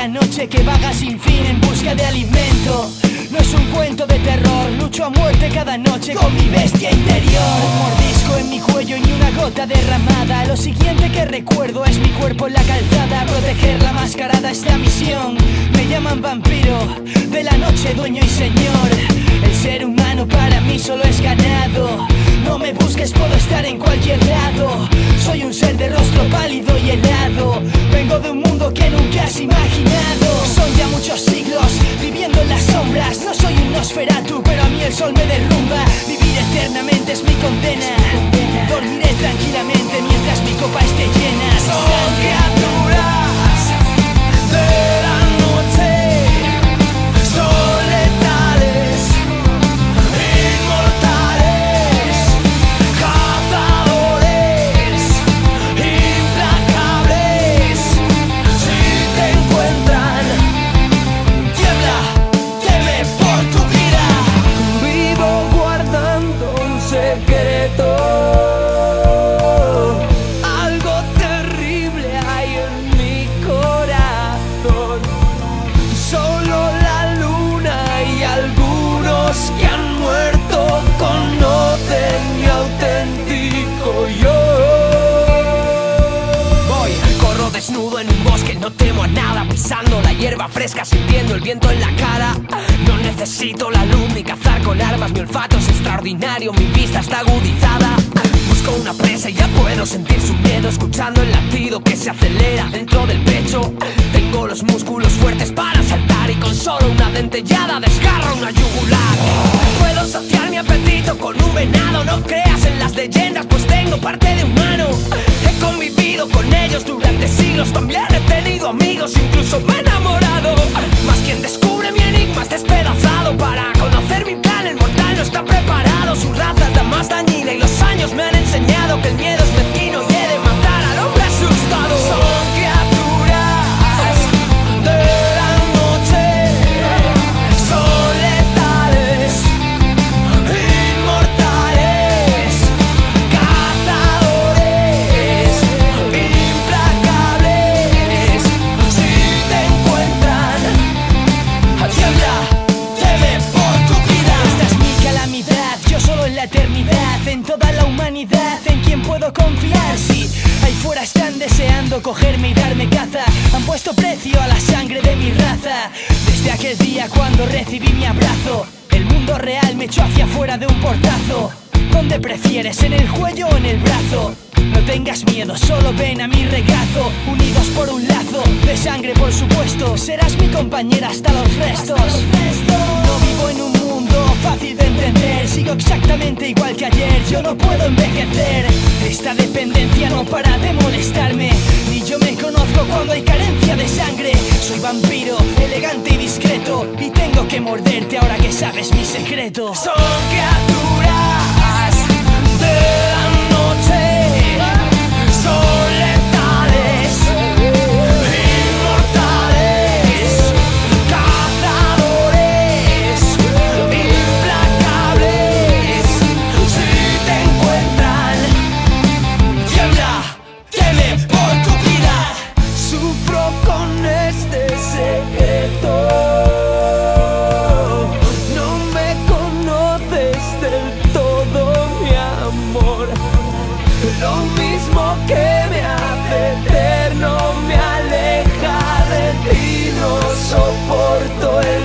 la noche que vaga sin fin en busca de alimento. No es un cuento de terror, lucho a muerte cada noche con mi bestia interior. Un mordisco en mi cuello y ni una gota derramada. Lo siguiente que recuerdo es mi cuerpo en la calzada. Proteger la mascarada es la misión. Me llaman vampiro, de la noche dueño y señor. El ser humano para mí solo es ganado. No me busques, puedo estar en cualquier lado. Soy un ser de rostro pálido y helado. Vengo de un mundo que nunca has imaginado. Son ya muchos siglos viviendo en las sombras. No soy un Nosferatu, pero a mí el sol me derrumba. Vivir eternamente es mi condena. Dormiré tranquilamente mientras mi copa esté llena. Son criaturas de la noche. Son letales, inmortales, cazadores, implacables. Si te encuentran, tiembla, teme por tu vida. Vivo guardando un secreto. Algo terrible hay en mi corazón. Solo la luna y algunos que han muerto conocen mi auténtico yo. Voy, corro desnudo en un bosque, no temo a nada. Pisando la hierba fresca, sintiendo el viento en la cara. No necesito la luz ni cazar con armas. Mi olfato es extraordinario, mi vista está agudizada. Busco una presa y ya puedo sentir su miedo. Escuchando el latido que se acelera dentro del pecho. Tengo los músculos fuertes para saltar y con solo una dentellada desgarro una yugular. Puedo saciar mi apetito con un venado. No creas en las leyendas, pues tengo parte de humano. He convivido con ellos durante siglos. También he tenido amigos, incluso me he enamorado. Mas quien descubre mi enigma es despedazado. Para conocer mi plan, el mortal no está preparado. Su raza es la más dañina y los años me han enseñado que el miedo es mezquino y he de matar al hombre asustado. Son criaturas de la noche. Son letales, inmortales, cazadores, implacables. Si te encuentran, tiembla, teme por tu vida. Esta es mi calamidad, yo solo en la eternidad. En toda la humanidad, en quien puedo confiar. Sí, ahí fuera están deseando cogerme y darme caza. Han puesto precio a la sangre de mi raza. Desde aquel día cuando recibí mi abrazo, el mundo real me echó hacia afuera de un portazo. ¿Dónde prefieres, en el cuello o en el brazo? No tengas miedo, solo ven a mi regazo. Unidos por un lazo de sangre, por supuesto. Serás mi compañera hasta los restos. No vivo en un mundo fácil de entender. Sigo exactamente igual que ayer, yo no puedo envejecer. Esta dependencia no para de molestarme. Ni yo me conozco cuando hay carencia de sangre. Soy vampiro, elegante y discreto. Y tengo que morderte ahora que sabes mi secreto. Son criaturas de la noche. Son letales, inmortales, cazadores, implacables. Si te encuentran, tiembla, teme por tu vida. Sufro con este secreto. No me conoces del todo, mi amor. Lo mismo que me hace eterno me aleja de ti. No soporto el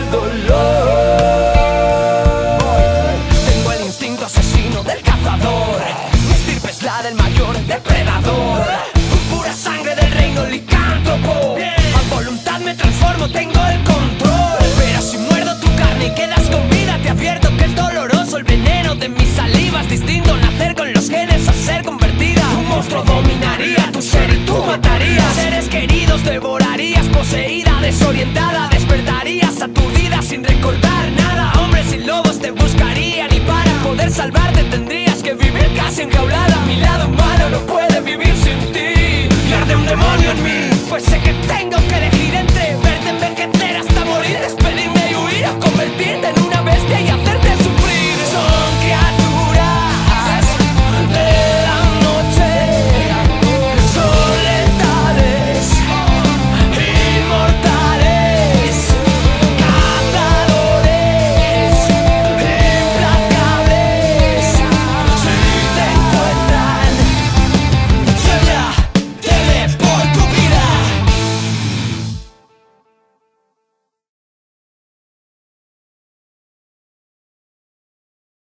dolor. Tengo el instinto asesino del cazador. Mi estirpe es la del mayor depredador. Pura sangre del reino licántropo. A voluntad me transformo, tengo el control. Pero si muerdo tu carne y quedas con vida, te advierto que es doloroso el veneno de mis salivas. Distinto nacer con los genes a ser convertida. Un monstruo dominaría tu ser y tú matarías. Seres queridos devorarías, poseída, desorientada. Despertarías aturdida sin recordar nada. Hombres y lobos te buscarían y para poder salvarte tendrías que vivir casi enjaulada.